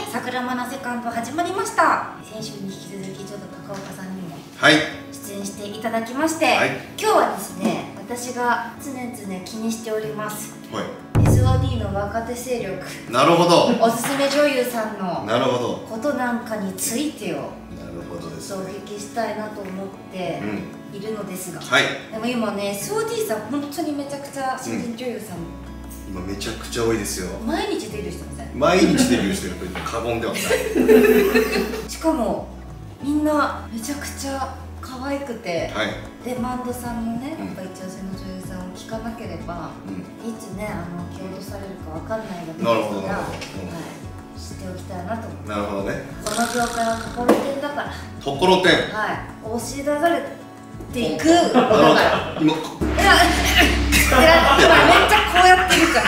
桜マナセカンド始まりました。先週に引き続きちょっと高岡さんにも出演していただきまして、今日はですね、私が常々気にしております、SOD の若手勢力、 なるほど、 おすすめ女優さんのなるほどことなんかについてを、 なるほどですね、 お聞きしたいなと思っているのですが、でも今ね、SOD さん本当にめちゃくちゃ新人女優さん、 今めちゃくちゃ多いですよ。 毎日デビューしてません？ 毎日デビューしてると言って過言ではない。 しかもみんなめちゃくちゃ可愛くて、でバンドさんのね、やっぱ一応その女優さんを聴かなければ、いつね蹴落とされるかわかんないわけですから、知っておきたいなと思って。 なるほどね。 この業界はところてんだから。 ところてん。 押し出されていくだから。 今。 めっちゃこうやってるから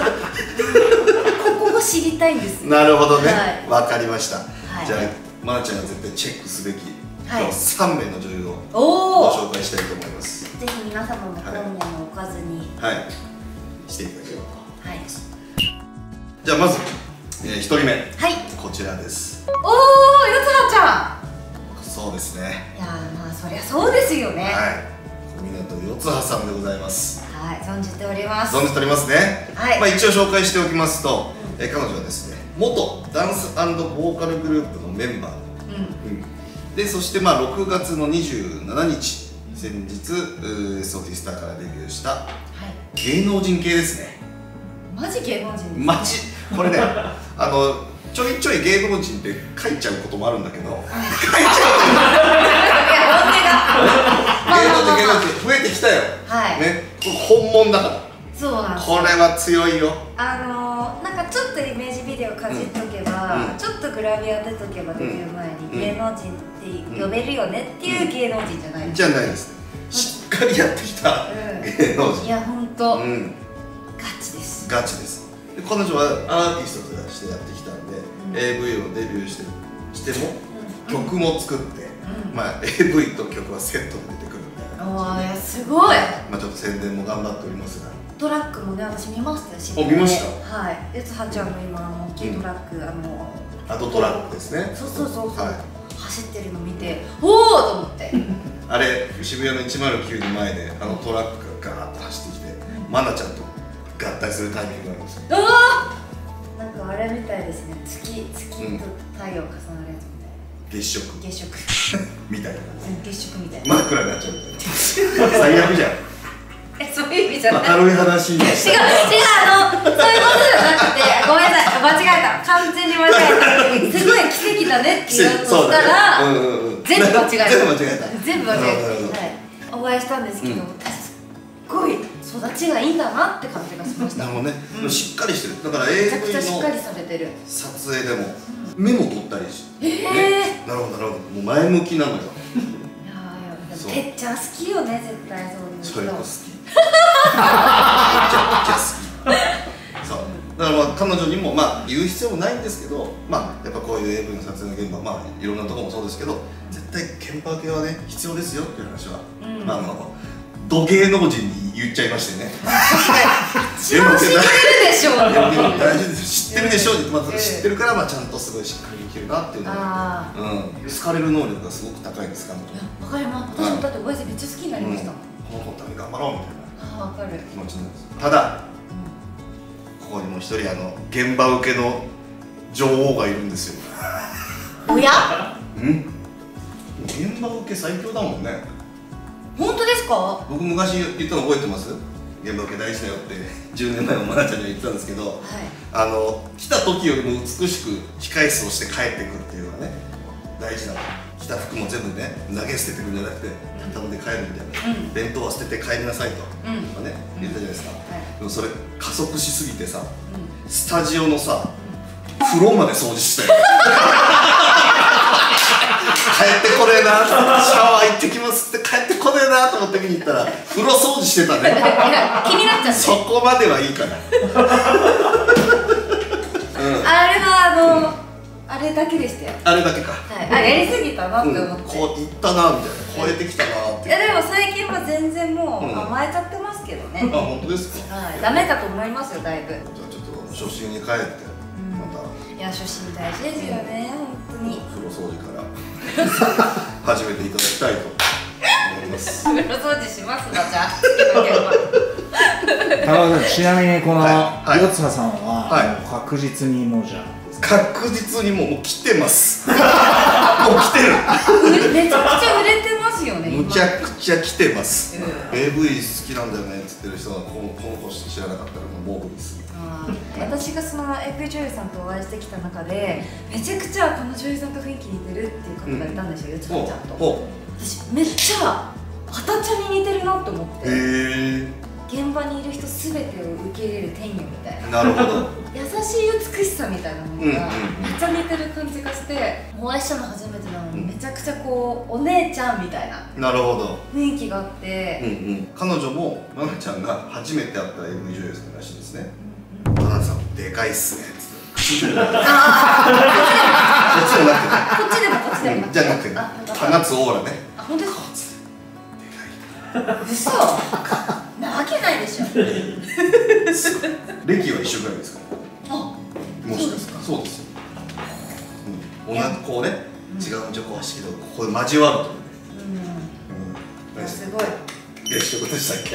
ここを知りたいんです。 なるほどね、わかりました。じゃあまなちゃんが絶対チェックすべき今日3名の女優をご紹介したいと思います。 ぜひ皆様も今夜のおかずにしていただければと思います。じゃあまず1人目、こちらです。 おお、よつはちゃん。そうですね。 いやまあそりゃそうですよね。 小湊よつはさんでございます。 存じております。 存じておりますね。一応紹介しておきますと、彼女はですね、元ダンス&ボーカルグループのメンバーで、そして6月の27日先日SODスターからデビューした芸能人系ですね。 マジ芸能人ですね。 マジこれね、ちょいちょい芸能人って書いちゃうこともあるんだけど、書いちゃう芸能人増えてきたよね。本物だから。そうなんです。これは強いよ。 なんかちょっとイメージビデオかじっとけば、ちょっとグラビア出とけばデビュー前に芸能人って呼べるよねっていう芸能人じゃないです。 じゃないです。しっかりやってきた芸能人。 いや本当ガチです。 ガチです。彼女はアーティストとしてやってきたんで、AV をデビューしても曲も作って、AV と曲はセットで出てくるみたいな感じで、 すごい。 ちょっと宣伝も頑張っておりますが、 トラックもね、私見ましたし。 見ました。 よつはちゃんの今大きいトラック、 アドトラックですね。 そう走ってるの見て、おおと思って。 あれ渋谷の109の前でトラックがガーッと走ってきて、マナちゃんと合体するタイミングがあるんですよ。なんかあれみたいですね。月と太陽重なるやつみたいな。月食みたいな感じ。月食みたいな。真っ暗になっちゃうみたいな。最悪じゃん。そういう意味じゃない。明るい話にした。違う、そういうことじゃなくて、ごめんなさい、間違えた、完全に間違えた。すごい奇跡だねって言おうとしたら、全部間違えた。お会いしたんですけど、すっごい育ちがいいんだなって感じがしました。なるほどね。しっかりしてる。だから AV の撮影でもメモ取ったりして、なるほどなるほど、もう前向きなのよ。てっちゃん好きよね、絶対そういうの。それこ好き。めちゃくちゃ好き。そう。だから彼女にも言う必要もないんですけど、やっぱこういう AV の撮影の現場、いろんなところもそうですけど、絶対ケンパー系はね必要ですよっていう話は、土芸能人に言っちゃいましてね。知ってるでしょ。大丈夫です。知ってるでしょ。知ってるからちゃんとすごいしっかりできるなっていうのが、好かれる能力がすごく高いんですか。わかります。私もだっておやじめっちゃ好きになりました。この子のために頑張ろうみたいな気持ちなんです。ただここにもう一人現場受けの女王がいるんですよ。おや？現場受け最強だもんね。本当ですか？僕昔言ったの覚えてます？現場受け大事だよって10年前の愛菜ちゃんには言ってたんですけど、来た時よりも美しく控室をして帰ってくるっていうのがね大事だと。着た服も全部ね投げ捨ててくるんじゃなくて畳んで帰るみたいな、弁当は捨てて帰りなさいとかね言ったじゃないですか。でもそれ加速しすぎてさ、スタジオのさ風呂まで掃除したよ。帰ってこねえな、シャワー行ってきますって帰ってこねえなと思って見に行ったら風呂掃除してたね。気になっちゃって、そこまではいいから。あれはあれだけでしたよ。あれだけか。やりすぎたなって思って、こういったなみたいな、超えてきたなって。いやでも最近は全然もう甘えちゃってますけどね。本当ですか？ダメだと思いますよ、だいぶ。じゃあちょっと初心に帰ってまた。 や初心大事ですよね、本当に。 風呂掃除から始めていただきたいと思います。 風呂掃除しますわ、じゃあ。 高田さん、ちなみにこの四葉さんは確実にもうじゃあ確実にもう来てます。もう来てる。 めちゃくちゃ売れてますよね。 むちゃくちゃ来てます。AV 好きなんだよねって言ってる人がこの子知らなかったらもう僕です。 私がその AV 女優さんとお会いしてきた中で、めちゃくちゃこの女優さんと雰囲気似てるっていう方がいたんですよ、四葉ちゃんと。私めっちゃ畑ちゃんに似てるなと思って。現場にいる人すべてを受け入れる天女みたいな。 なるほど。 優しい美しさみたいなものがめっちゃ似てる感じがして、お会いしたの初めてなのにめちゃくちゃこうお姉ちゃんみたいな。 なるほど。 雰囲気があって、 彼女もまなちゃんが初めて会った AV 女優さんらしいですね。まなさんでかいっすね。 ああ。こっちでもこっちでもこっちでも。 じゃなくて放つオーラね。 あ、本当ですか。嘘。なわけないでしょ。 歴は一緒ぐらいですか。 あ、 もしかしたらそうですよ。同じこうね、違う女子走るけどここで交わるとね。 すごい。 月食でしたっけ。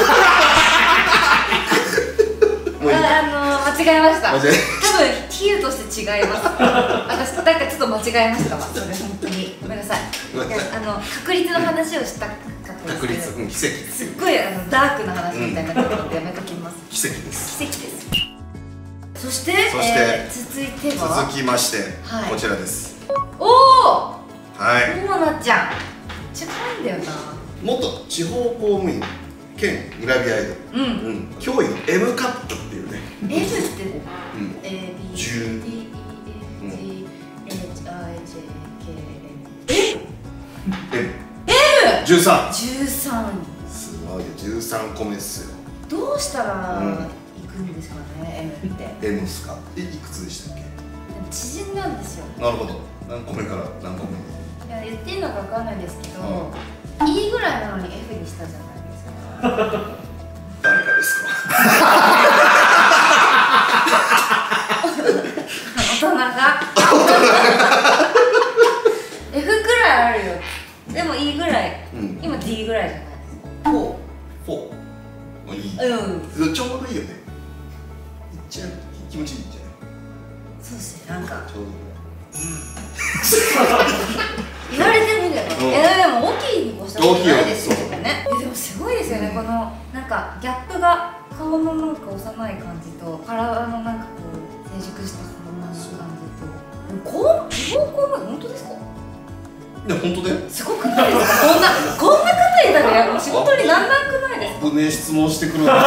間違えました。多分比喩として違います。私なんかちょっと間違えましたわ。それ本当にごめんなさい。確率の話をしたかった確率、奇跡。 すっごいダークな話みたいになってるのでやめときます。 奇跡です。 奇跡です。そして続いては続きましてこちらです。 おお。 はい。 モナちゃん。めっちゃ可愛いんだよな。 元地方公務員兼グラビアアイドル。驚異の M カットっていうね。 M って A B C D E F G H I J K L M 13。 すごいよ、13個目っすよ。 どうしたら行くんですかね、M って。 M っすか。いくつでしたっけ。 縮んだんですよ。 なるほど。何個目から何個目。 いや、言っていいのか分かんないんですけど、E ぐらいなのに F にしたじゃないですか。 誰かですか。 大人がF ぐらいあるよ。でも E ぐらい、今 D ぐらいじゃないですか。 4いい。ちょうどいいよね。一応気持ちいいんじゃない。 そうですね、なんかちょうどいい。 言われてみれば、でも大きいに越したことないですよね。でもすごいですよね、このなんかギャップが、顔のなんか幼い感じと体のなんかこう成熟した顔の感じと、地方公務員本当ですか。 いや、本当だよ。 すごくないですか。こんな方いたら仕事になんなくないですか。 危ねえ質問してくるな。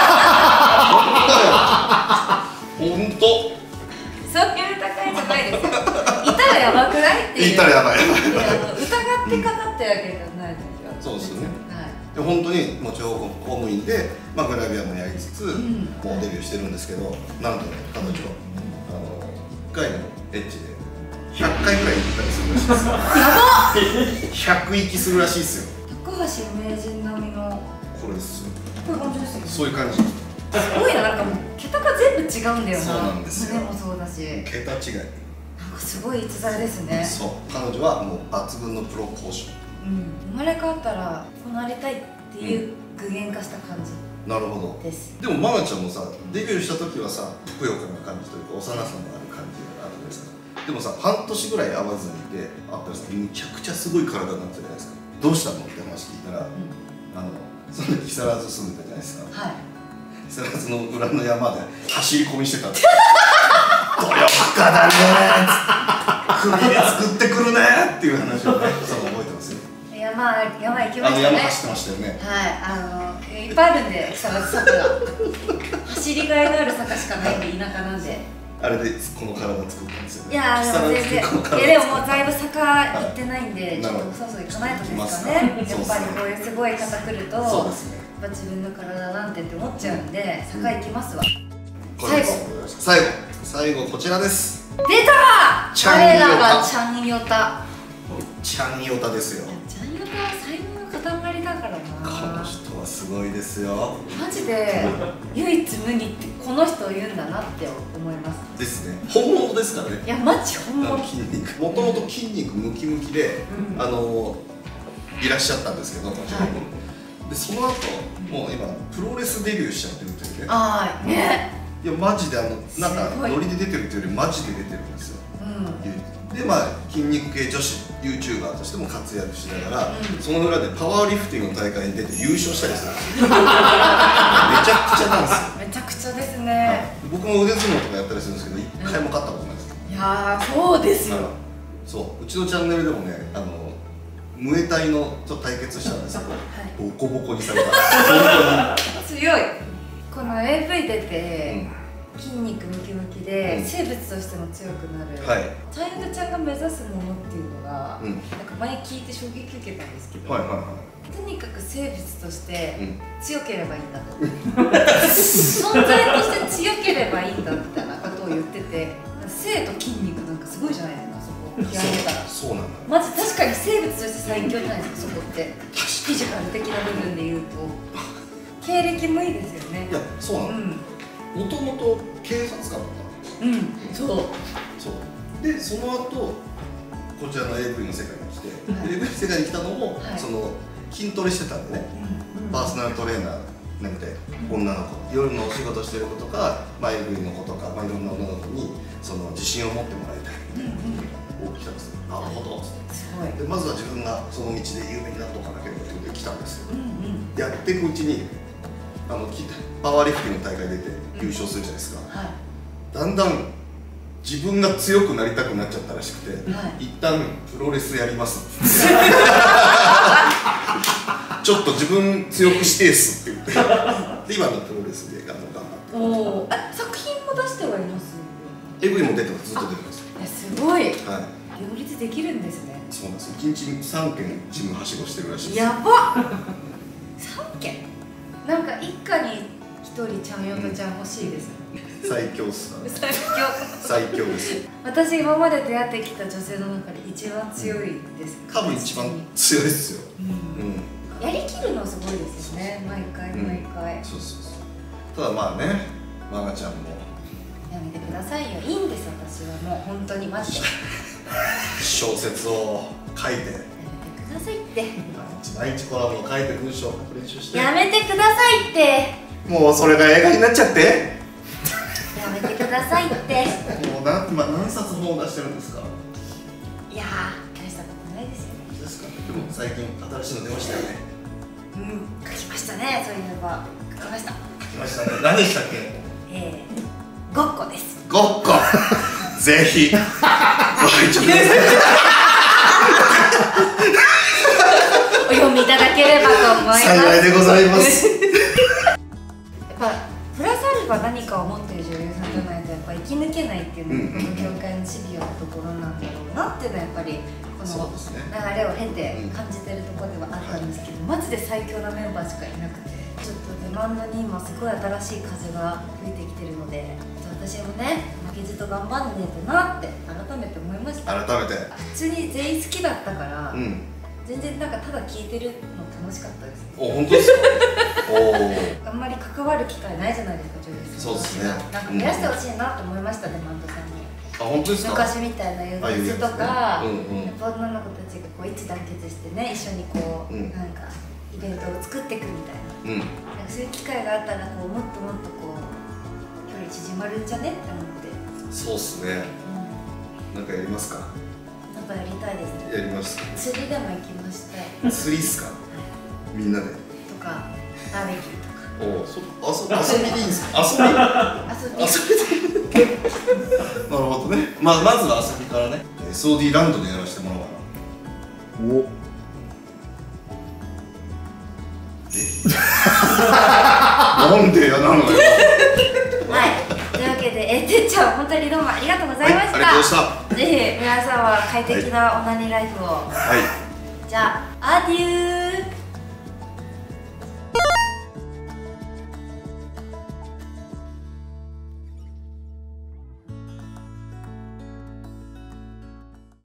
本当。 そういう高いじゃないですよ。いたらやばくないっていう。 いたらやばい。 疑ってかかってるわけじゃないですよ。 そうですよね。で本当にもう地方公務員で、グラビアもやりつつ、もうデビューしてるんですけど、なんとね、彼女1回のエッチで100回ぐらい行ったりするらしいですよ。やばっ。100息するらしいですよ。 高橋名人並みの。 これですよ。 こういう感じですよね。 そういう感じ。 すごいな、なんかもう桁が全部違うんだよな。 そうなんですよ。 胸もそうだし。 桁違い。 なんかすごい逸材ですね。 そう。彼女はもう抜群のプロポーション。 生まれ変わったらこうなりたいっていう具現化した感じ。 なるほど。です。でもまなちゃんもさ、デビューした時はさ、ふくよかな感じというか幼さのある感じがあるじゃないですか。でもさ、半年ぐらい会わずにいて会ったらさ、むちゃくちゃすごい体になったじゃないですか。どうしたのって話聞いたら、その時木更津住んでたじゃないですか。はい。木更津の裏の山で走り込みしてた。努力家だねー。首で作ってくるねーっていう話をね、そう覚えてますよ。 山行きましたね。 山走ってましたよね。 はい、いっぱいあるんで、木更津坂が走りがいのある坂しかないんで、田舎なんで。 あれでこの体作ったんですよね。 いやー、全然。でももうだいぶ坂行ってないんで、ちょっとそろそろ行かないとですかね。やっぱりこういうすごい方来ると、やっぱ自分の体なんてって思っちゃうんで、坂行きますわ。 最後こちらです。 出た。我らがちゃんよた。 ちゃんよたですよ。 ちゃんよたは才能の塊だからな。 この人はすごいですよ。 マジで唯一無二ってこの人を言うんだなって思います。 ですね。本物ですからね。 いやマジ本物。 筋肉もともと筋肉ムキムキで、いらっしゃったんですけど、でその後もう今プロレスデビューしちゃってるっていうね。 ああね。 いやマジでなんかノリで出てるっていうよりマジで出てるんですよ。でまあ筋肉系女子 YouTuber としても活躍しながら、その裏でパワーリフティングの大会に出て優勝したりするんですよ。めちゃくちゃなんですよ。 めちゃくちゃですね。 僕も腕相撲とかやったりするんですけど、一回も勝ったことないです。 いやーそうですよ。 そううちのチャンネルでもねムエタイのちょっと対決したんですけど、ボコボコにされた。 強い。この AV 出て筋肉ムキムキで生物としても強くなる、チャイルドちゃんが目指すものっていうのが、なんか前聞いて衝撃受けたんですけど、とにかく生物として強ければいいんだと、存在として強ければいいんだみたいなことを言ってて、性と筋肉なんかすごいじゃないですか、そこ極めたら。 そうなんだ。 まず確かに生物として最強じゃないですか、そこって。フィジカル的な部分で言うと経歴もいいですよね。 いやそうなの。もともと警察官だったの。そうでその後こちらの AV の世界に来て、AV の世界に来たのもその筋トレしてたんでね、パーソナルトレーナーなんて女の子、夜のお仕事してる子とか、AV の子とか、いろんな女の子にその自信を持ってもらいたいみたいな来たんですよ。なるほど。でまずは自分がその道で有名になっておかなければということで来たんですよ。やっていくうちにパワーリフティングの大会出て優勝するじゃないですか。だんだん自分が強くなりたくなっちゃったらしくて、一旦プロレスやりますちょっと自分強くしてっすって言ってで今のプロレスで頑張って。 作品も出してはいます？ AV も出てます。ずっと出てます。 すごい。両立できるんですね。 そうなんです。1日に3軒ジムはしごしてるらしいです。 やばっ3軒なんか一家に一人ちゃんよとちゃん欲しいです。 最強っす。 最強です。 私今まで出会ってきた女性の中で一番強いです。 多分一番強いですよ。 やりきるのすごいですよね。毎回毎回。 そうそうそう。ただまあね、マナちゃんもやめてくださいよ。いいんです、私はもう本当にマジで。 小説を書いて。やめてくださいって。 毎日コラムを書いて文章を練習して。 やめてくださいって。 もうそれが映画になっちゃって。 やめてくださいって。 もう今何冊本を出してるんですか。 いやー、大したことないですよ。 ですか。でも最近新しいの出ましたよね。 書きましたね。そういえば書きました。 書きましたね。何でしたっけ。 ごっこです。 ごっこ。ぜひ。 お読みいただければと思います。 幸いでございます。 やっぱプラスアルファ何かを持っている女優さんじゃないとやっぱ生き抜けないっていうのがこの業界のシビアなところなんだろうなっていうのはやっぱりこの流れを経て感じてるところではあったんですけど、マジで最強なメンバーしかいなくて、ちょっとデマンドに今すごい新しい風が吹いてきてるので、私もね負けじと頑張んねえとなって改めて思いました。 改めて普通に全員好きだったから、全然なんかただ聞いてるの楽しかったです。 本当ですか。 あんまり関わる機会ないじゃないですか、女優さん。そうですね。なんか増やしてほしいなと思いましたね、マントさんに。 本当ですか。 昔みたいなユースとか、やっぱ女の子たちがこう一致団結してね、一緒にこう、なんかイベントを作っていくみたいな。なんかそういう機会があったらこうもっともっとこう距離縮まるんじゃねって思って。 そうっすね。なんかやりますか。 なんかやりたいですね。 やります。 釣りでも行きまして。 釣りっすか。みんなで。とかバーベキューとか。 遊びでいいんですか。遊びで。なるほどね。まずは遊びからね。SOD ランドでやらせてもらおうかな。なんで嫌なのよ。 はい。というわけで、てっちゃん本当にどうもありがとうございました。 ありがとうございました。 ぜひ皆さんは快適なオナニーライフを。じゃあアデュー。